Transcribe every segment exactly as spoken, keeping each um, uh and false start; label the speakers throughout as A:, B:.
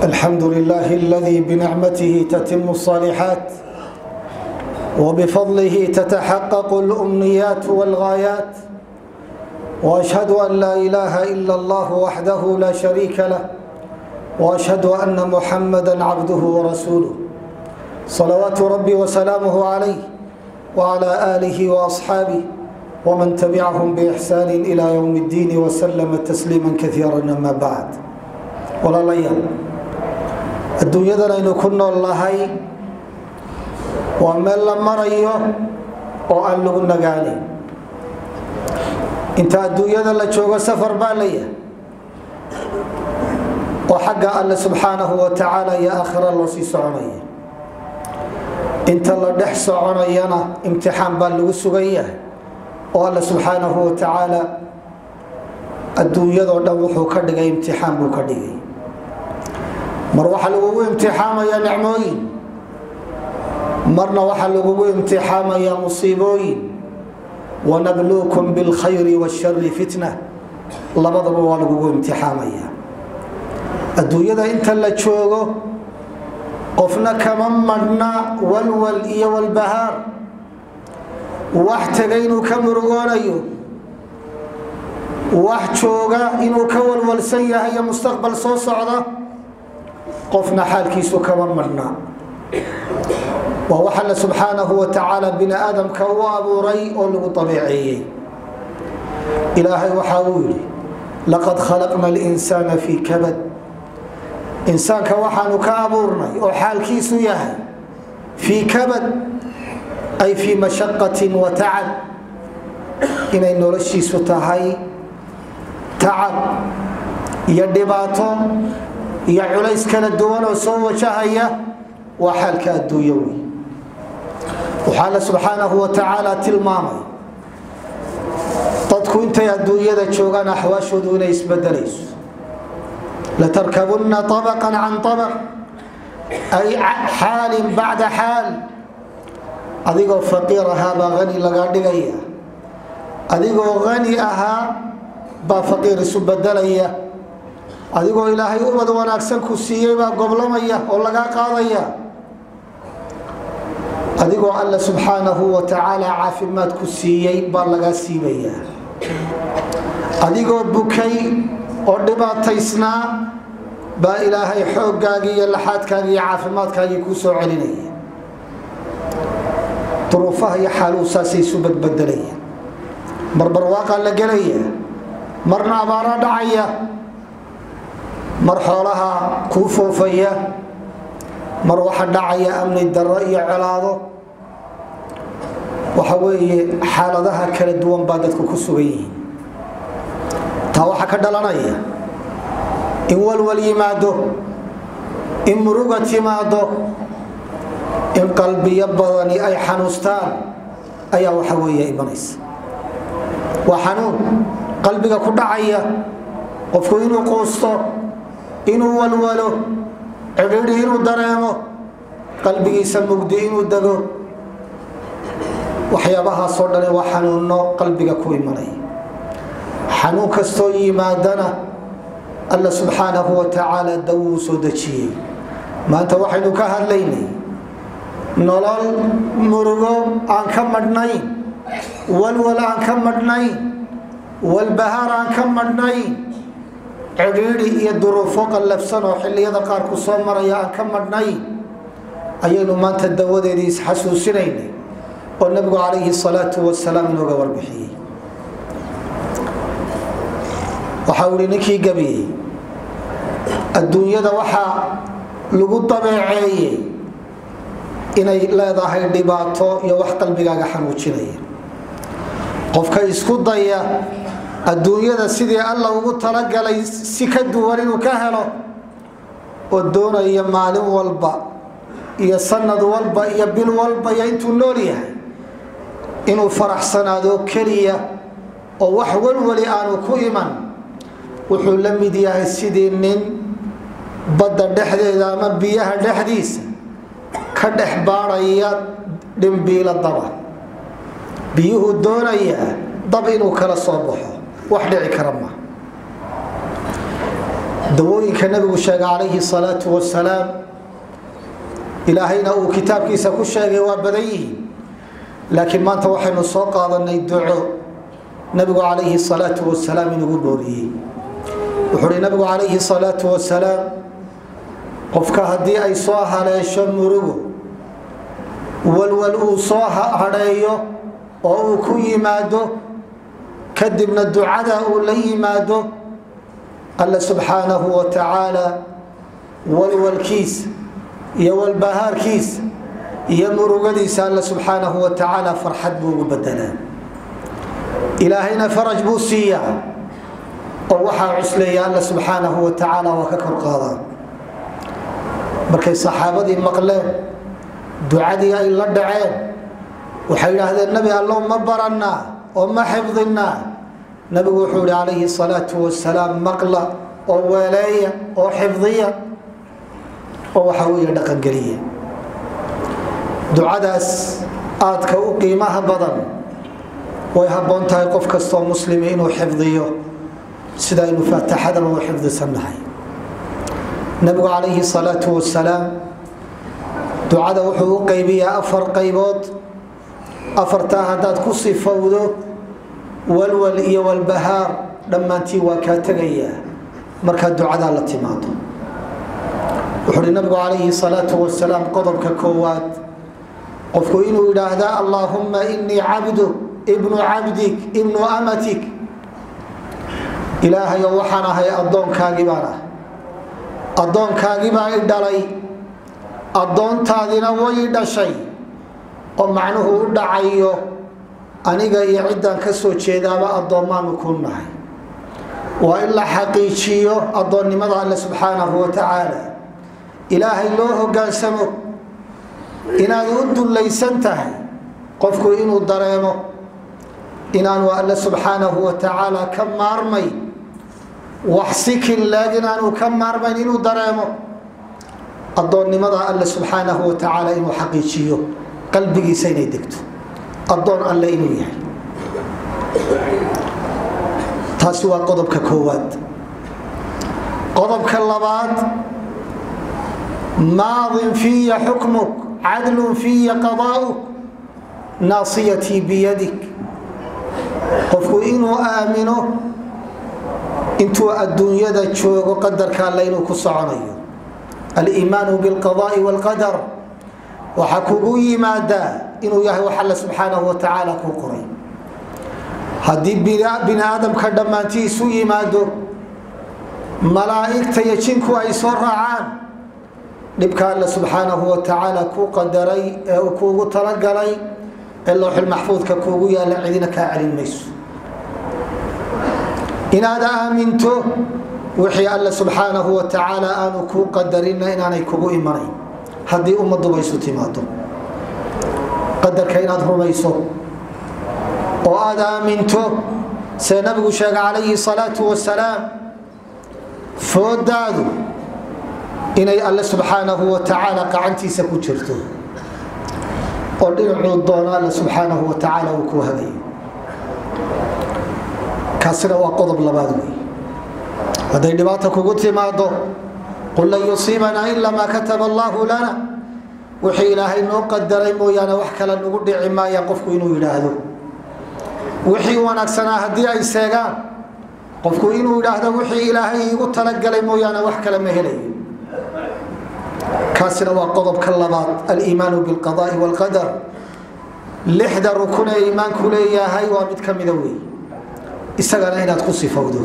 A: الحمد لله الذي بنعمته تتم الصالحات وبفضله تتحقق الأمنيات والغايات، وأشهد أن لا إله إلا الله وحده لا شريك له، وأشهد أن محمدا عبده ورسوله صلوات ربي وسلامه عليه وعلى آله وأصحابه ومن تبعهم بإحسان إلى يوم الدين وسلم تسليما كثيرا. أما بعد، ولا ليال الدنيا دلنا كنا الله ومن لما رأيه وأن لغنا قالي انت الدنيا دلنا شوق سفر بالية وحق الله سبحانه وتعالى يا آخر الله سيسعني انت الله دحس عنينا امتحان بالغ سجيه والله سبحانه وتعالى الدنيا دلنا وحو كدغ امتحان بو كدغ مر waxa lagu imtixaamaya nicmooyin, marna waxa lagu imtixaamaya musiibooyin. wanabluukum bil khayri wash sharri fitna, labadaba waa lagu imtixaamaya. adduunyada inta la joogo qofna kama marna walwal iyo walbahaar, wax tagay inuu ka murugoonayo, wax jooga inuu ka walwalsan yahay mustaqbal soo socda, qofna xaalkiisu kama marna. waa waxa Allah subhanahu wa ta'ala bini aadamka uu abuuray oo lagu tabiiciyay. ilaahay waxa uu yiri laqad khalaqna al-insana fi kabad, insaanka waxaanu ka abuurnay oo xaalkiisu yahay fi kabad ay fi mashaqqatin wa ta'ab, inay noloshiisu tahay ta'ab iyo dhibaato iyo culays kala duwan oo soo wajahaya. waa xaalka adduunyawi. waxa Allah subhanahu wa ta'ala tilmaamay dadku intay adduunyada joogaan ahwaashoodu inay isbedelayso. la tarkabunna tabaqan an tabaq ay xaalin ba'da xaal. adigoo faqiir ahaa baa qani laga dhigaya, adigoo qani ahaa baa faqiir isu bedelaya, adigoo ilaahay ubad wanaagsan ku siiyay baa goblamaya oo laga qaadaya, adigoo Allah subhanahu wa ta'ala caafimaad ku siiyay baa laga siibaya, adigoo bukay oo dhibaataysnaa baa ilaahay xoogaaga iyo laxaadkaaga iyo caafimaadkaaga ku soo celinaya. duruufaha iyo xaaluusaasay isu badbedelayaan, mar barwaaqa la gelaya, marna abaara dhacaya, mar xoolaha ku foofaya, mar waxa dhacaya amni darro iyo colaado. waxa weeye xaaladaha kala duwan baa dadku ku sugan yihiin. taa waxa ka dhalanaya in walwal yimaado, in muruga timaado, in qalbiyo badani ay xanuustaan ayaa waxa weeye imanaysa. waa xanuun qalbiga ku dhacaya, qofku inuu qoosto, inuu walwalo, ciriiri inuu dareemo, qalbigiisa mugdi inuu dago. waxyaabahaas oo dhan waa xanuuno qalbiga ku imanaya. xanuun kastoo yimaadana Allah subhanahu wa ta'ala dawu soo dajiyay. maanta waxaynu ka hadlaynay nolol murugo aan ka madhnayn, walwal aan ka madhnayn, walbahaar aan ka madhnayn, ciriiri iyo duruufo qallafsan oo xilliyada qaar ku soo maraya aan ka madhnayn ayaynu maanta dawadeedii isxasuusinaynay oo nabigu calayhi salaatu wasalaam inooga warbixiyey. waxa uu ninkii gabiyey adduunyada waxaa lagu dabeeceeyey inay leedahay dhibaato iyo wax qalbigaaga xanuujinaya. qofka isku daya adduunyada sidii Allah ugu talagalay si ka duwan inuu ka helo oo doonaya maalin walba iyo sanad walba iyo bil walba iyo intuu nool yahay inuu faraxsanaado kaliya oo wax walwali aanu ku iman, wuxuu la mid yahay sidii nin badda dhexdeeda ama biyaha dhexdiisa ka dhex baaraya dhimbiila daba. biyuhu doonaya dab inuu kala soo baxo, wax dhici kara ma. dawooyinka nabigu sheegay calayhi salaatu wasalaam ilaahayna uu kitaabkiisa ku sheegay waa badan yihiin laakiin maanta waxaynu soo qaadanay duco nabigu calayhi salaatu wasalaam inugu booriyey wuxuu yidhi nabigu calayhi salaatu wasalaam qofka haddii ay soo haleesho murugo walwal uu soo hadheeyo oo uu ku yimaado kadibna ducada uu la yimaado alla subxaanahu wa tacaala walwalkiisa iyo walbahaarkiisa iyo murugadiisa alla subxaanahu wa tacaala farxad buu ugu bedelaa ilaahayna faraj buu siiyaa oo waxaa cusleeya alla subxaanahu wa tacaala waa ka kor qaadaa markay saxaabadii maqleen ducadii ay la dhaceen waxay yidhaahdeen nabi allow ma barannaa oo ma xifdinnaa nabigu wuxuu yihi calayhi salaatu wasalaam maqla oo weeleeya oo xifdiya oo waxaa weeye dhaqangeliya ducadaas aadka u qiimaha badan way habboon tahay qof kastoo muslimi inuu xifdiyo sida aynu faataxadan u xifdisannahay nabigu calayhi salaatu wasalaam ducada wuxuu u qaybiyaa afar qaybood afartaa haddaad ku sifowdo walwal iyo walbahaar dhammaantii waa kaa tegayaa markaad ducadaa la timaado wuxuu uhi nabigu calayhi salaatu wasalaam qodobka koowaad qofku inuu yidhaahda allaahumma inii cabdu ibnu cabdik ibnu amatik ilaahayow waxaan ahay addoonkaagii baan ah addoonkaagii baa i dhalay addoontaadina way i dhashay oo macnuhu u dhacayo aniga iyo ciddaan ka soo jeedaaba addoommaanu ku nahay waa in la xaqiijiyo addoonnimada alle subxaanahu wa tacaala ilaahay loo hoggaansamo inaad u dullaysan tahay qofku inuu dareemo inaanu alle subxaanahu wa tacaala ka maarmay wax sikin laag inaanu ka maarmayn inuu dareemo addoonnimada alle subxaanahu wa tacaala inuu xaqiijiyo qalbigiisa inay degto addoon alle inuu yahay taasi waa qodobka koowaad qodobka labaad maadin fiya xukmuk cadlun fiya qadaa'uk naasiyatii biyadik qofku inuu aamino intuu adduunyada joogo qadarka alle inuu ku soconayo aliimaanu bilqadaa'i waalqadar waxaa kugu yimaadaa inuu yahay wax alle subxaanahu wa tacaala kuu qoray haddii bini aadamka dhammaantiisu yimaado malaa'igta iyo jinku ay soo raacaan dhibka alle subxaanahu wa tacaala kuu qadaray ee uu kuugu talagalay ee lowxul maxfuudka kuugu yaalla cidina kaa celin mayso inaad aaminto wixii alle subxaanahu wa tacaala aanu kuu qadarinna inaanay kugu imanayn haddii ummadduba isu timaado qadarka inaad rumayso oo aad aaminto see nabigu sheegay calayhi salaatu wasalaam foodaadu inay alle subxaanahu wa tacaala gacantiisa ku jirto oo dhinacuu doono alle subxaanahu wa tacaala uu kuu hagayo kaasina waa qodob labaad wey hadday dhibaata kugu timaado qul lan yusiibanaa ila maa kataba allaahu lana wixii ilaahay noo qadaray mooyaane wax kale nagu dhici maaya qofku inuu yidhaahdo wixii wanaagsanaa haddii ay seegaan qofku inuu yidhaahdo wixii ilaahay iigu talagalay mooyaane wax kale ma helayo kaasina waa qodobka labaad aliimaanu bilqadaa'i waalqadar lixda rukun ee iimaanku leeyahay waa mid ka mida wey isagana inaad ku sifowdo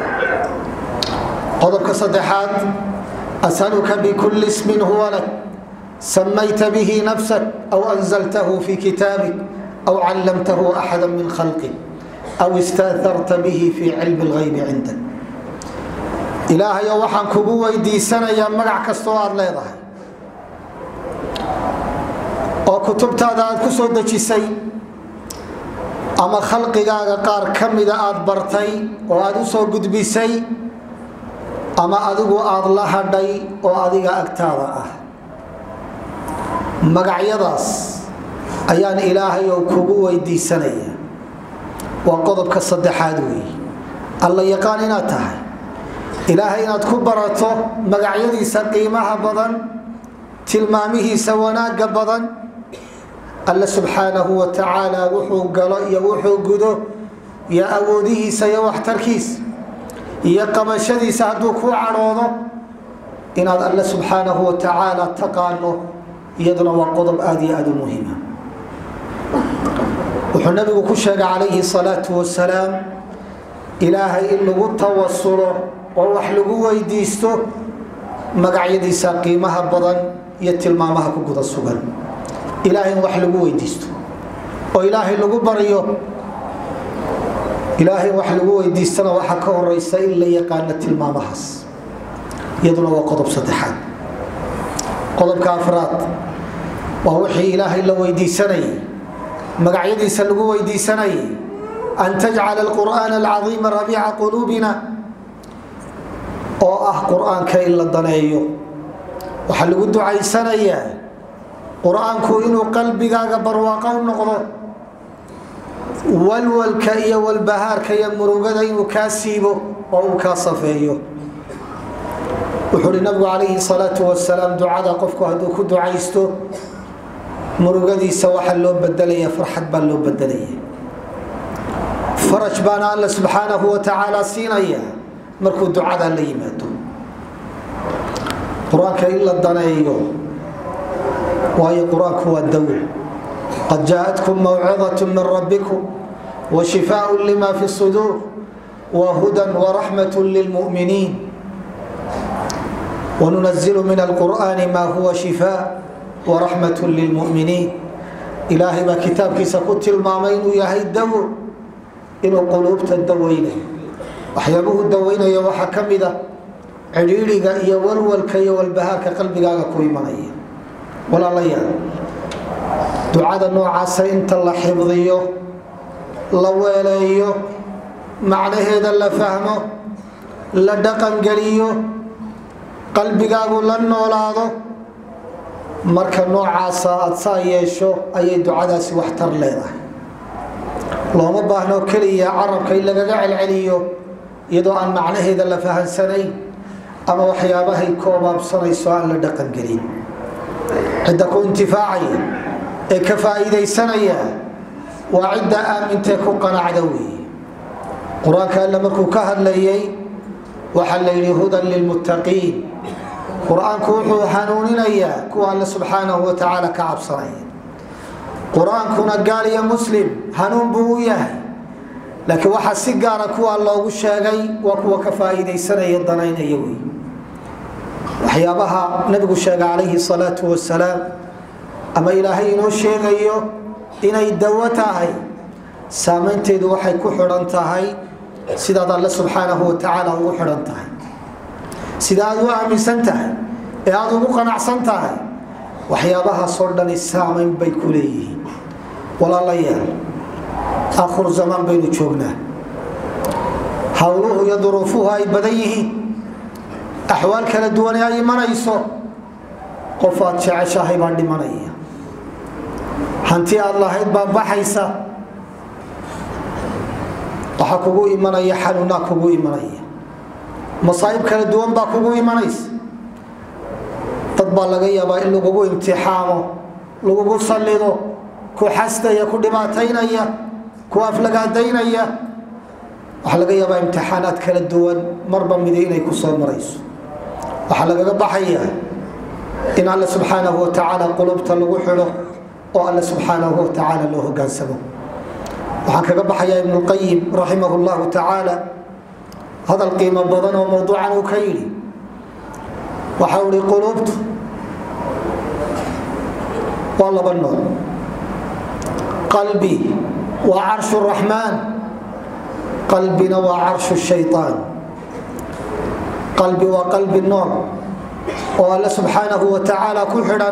A: qodobka saddexaad asaluka bikulli ismin huwa lak samayta bihi nafsak aw anzaltahu fi kitaabik aw callamtahu axada min khalqik aw istaaharta bihi fi cilmi lghaybi cindak ilaahayo waxaan kugu weydiisanayaa magac kastoo aad leedahay oo kutubtaada aad ku soo dejisay ama khalqigaaga qaar ka mida aad bartay oo aad u soo gudbisay ama adigu aad la hadhay oo adiga agtaada ah magacyadaas ayaan ilaahay oo kugu weydiisanaya waa qodobka saddexaad weeye alla yaqaan inaad tahay ilaahay inaad ku barato magacyadiisa qiimaha badan tilmaamihiisa wanaaga badan alla subxaanahu wa tacaala wuxuu galo iyo wuxuu gudo iyo awoodihiisa iyo waxtarkiisa iyo qabashadiisa hadduu ku cadhoodo inaad alla subxaanahu wa tacaala taqaano iyaduna waa qodob aad iyo aad u muhiima wuxuu nabigu ku sheegay calayhi salaatu wasalaam ilaahay in lagu tawasulo oo wax lagu weydiisto magacyadiisa qiimaha badan iyo tilmaamaha ku guda sugan ilaahay in wax lagu weydiisto oo ilaahay lagu bariyo ilaahay wax lagu weydiistana waxa ka horeysa in la yaqaan tilmaamahaas iyaduna waa qodob saddexaad qodobka afraad waa wixii ilaahay la weydiisanay magacyadiisa lagu weydiisanay an taj'ala al-qur'ana al-'azim rabi'a qulubina oo ah quraanka in la daneeyo waxa lagu ducaysanayaa quraanku inuu qalbigaaga barwaaqo u noqdo walwalka iyo walbahaarka iyo murugada inuu ka siibo oo uu ka safeeyo wuxuu nabigu calayhi salaatu wasalaam ducada qofku hadduu ku ducaysto murugadiisa waxa loo bedelayaa farxad baa loo bedelayaa faraj baana alla subxaanahu wa tacaala siinaya markuu ducada la yimaado quraanka in la daneeyo waayo quraanku waa dawo qad jaa'atkum maw'izatun min rabbikum wa shifaa'un lima fi as-sudur wa hudan wa rahmatun lil mu'minin wa nunazzilu min al-qur'ani ma huwa shifaa' wa rahmatun lil mu'minin ilaahi ba kitabkiisa ku tilmaamay inuu yahay dawo inuu qulubta daweynayo waxyaabuhu daweynayo waxa kamida ciriiriga iyo walwalka iyo walbahaarka qalbigaaga ku imanaya walaalayaal ducada noocaas inta la xifdiyo la weeleeyo macnaheeda la fahmo la dhaqan galiyo qalbigaagu la noolaado marka noocaas aad saa yeesho ayay ducadaasi wax tar leedahay looma baahno kaliya carabka in laga celceliyo iyadoo aan macnaheeda la fahansanayn ama waxyaabahay koobaabsanayso aan la dhaqan galin cidda ku intifaacaya ee ka faa'iidaysanaya waa cidda aamintee ku qanacda weeye qur-aanka alla markuu ka hadlayay waxaa la yidhi hudan lilmuttaqiin qur-aanku wuxuu hanuuninayaa kuwa alla subxaanahu wa tacaala ka cabsanaya qur-aankuna gaal iyo muslim hanuun buu u yahay laakiin waxaa si gaara kuwa loogu sheegay waa kuwa ka faa'iidaysanaya danaynaya wey waxyaabaha nabigu sheegay calayhi salaatu wasalaam ama ilaahay inoo sheegayo inay dawo tahay saameynteedu waxay ku xidhan tahay sidaad alle subxaanahu wa tacaala ugu xidhan tahay sida aad u aaminsan tahay ee aad ugu qanacsan tahay waxyaabahaasoo dhani saameyn bay ku leeyihiin walaalayaal aakhiru zamaan baynu joognaa hawluhu iyo duruufuhu ay badan yihiin axwaal kala duwan ay imanayso qof aad jeceshahay baa dhimanaya hanti aad lahayd baa baxaysa waxa kugu imanaya xanuunaa kugu imanaya masaa'ib kala duwan baa kugu imanaysa dad baa laga yaabaa in lagugu imtixaamo lagugu sallido ku xastaya ku dhibaataynaya ku aflagaadaynaya waxa laga yaabaa imtixaanaad kala duwan marba mid inay ku soo marayso waxa laga baxaya in Allah subhanahu wa ta'ala qulubta lagu xiro oo Allah subhanahu wa ta'ala loo hogaansamo waxaan kaga baxaya ibn al-qayyim rahimahullahu ta'ala hada qiimo badan oo mawduucan uu ka yiri waxa uu qulubtu wala banno qalbi wa arshu ar-rahman qalbina wa arshu ash-shaytan qalbi wa qalbi an-nur oo Allah subhanahu wa ta'ala ku xiran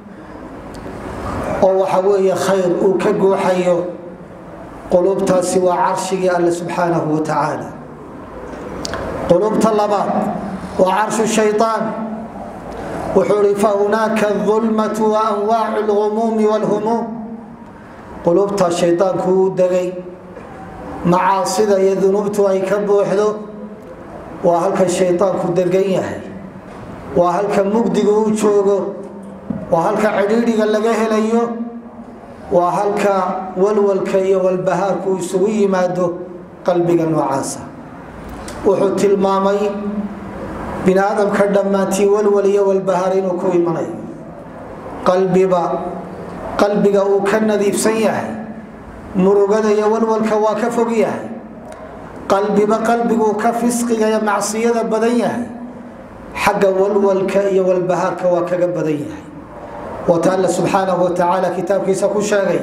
A: oo waxa weeye khayr uu ka gooxayo qulubtaasi waa arshigi Allah subhanahu wa ta'ala qulubta labaad waa arshu shaytaan wuxuu fa hunaka adh-dhulmatu wa anwa'u al-ghumum wal-humum qulubta shaytaanku dagay macaasida iyo dunubtu ay ka buuxdo waa halka shaytaanku degan yahay waa halka mugdiga uu joogo waa halka cidhiidhiga laga helayo waa halka walwalka iyo walbahaarku isugu yimaado qalbiga noocaasa wuxuu tilmaamay bini aadamka dhammaantii walwal iyo walbahaar inuu ku imanayo qalbiba qalbiga uu ka nadiifsan yahay murugada iyo walwalka waa ka fog yahay qalbiba qalbigu ka fisqiga iyo macsiyada badan yahay xagga walwalka iyo walbahaarka waa kaga badan yahay وتعالى سبحانه وتعالى كتاب كيسا كشاغي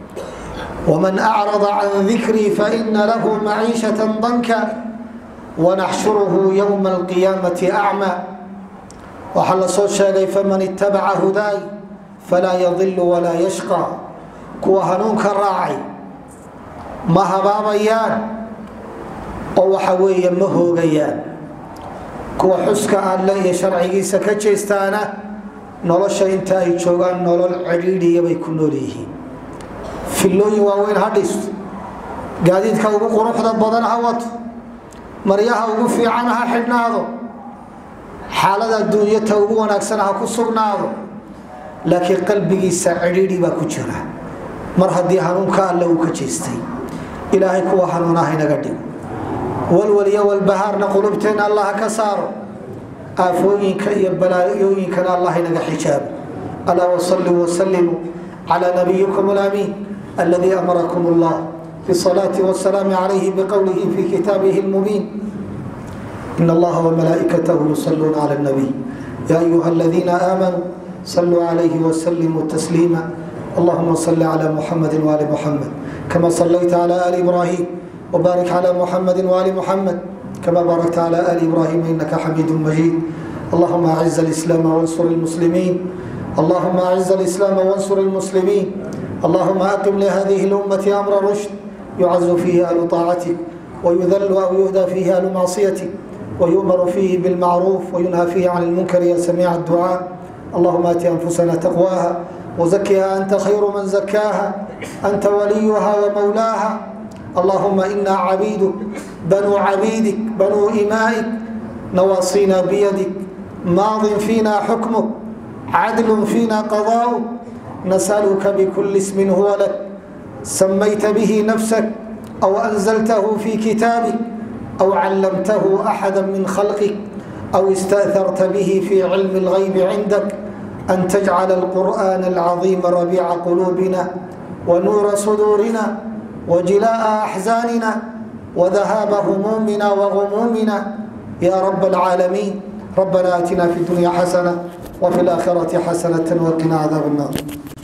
A: ومن أعرض عن ذكري فإن له معيشة ضنكا ونحشره يوم القيامة أعمى وحل صوت شاغي فمن اتبع هداي فلا يضل ولا يشقى كوا هنونك الراعي ما هبابيان أو حويا مهوغيان كوا حسك أن لي شرعي سكتشيستانا nolosha inta ay joogaan nolol ciriiriya bay ku nool yihiin filooyin waaweyn ha dhisto gaadiidka ugu quruxda badan ha wato maryaha ugu fiican ha xidhnaado xaalada adduunyada ugu wanaagsan ha ku sugnaado laakiin qalbigiisa ciriiri baa ku jira mar haddii hanuunka alle uu ka jeestay ilaahay kuwa hanuunaha inaga dhigo walwal iyo walbahaarna qulubteena allah ka saaro آفوينك يا بلايوينك الله نجح حجاب ألا وصلوا وسلموا على نبيكم الأمين الذي أمركم الله بالصلاة والسلام عليه بقوله في كتابه المبين إن الله وملائكته يصلون على النبي يا أيها الذين آمنوا صلوا عليه وسلموا تسليما اللهم صل على محمد وآل محمد كما صليت على آل إبراهيم وبارك على محمد وآل محمد كما باركت على آل إبراهيم إنك حميد مجيد اللهم أعز الإسلام وانصر المسلمين اللهم أعز الإسلام وانصر المسلمين اللهم أقم لهذه الأمة أمر رشد يعز فيه أهل طاعتك ويذل أو يهدى فيه أهل معصيتك ويؤمر فيه بالمعروف وينهى فيه عن المنكر يا سميع الدعاء اللهم آت أنفسنا تقواها وزكها أنت خير من زكاها أنت وليها ومولاها اللهم إنا عبيدك بنو عبيدك بنو إمائك نواصينا بيدك ماض فينا حكمك عدل فينا قضاؤك نسألك بكل اسم هو لك سميت به نفسك أو أنزلته في كتابك أو علمته أحدا من خلقك أو استأثرت به في علم الغيب عندك أن تجعل القرآن العظيم ربيع قلوبنا ونور صدورنا وجلاء أحزاننا وذهاب همومنا وغمومنا يا رب العالمين ربنا آتنا في الدنيا حسنة وفي الآخرة حسنة وقنا عذاب النار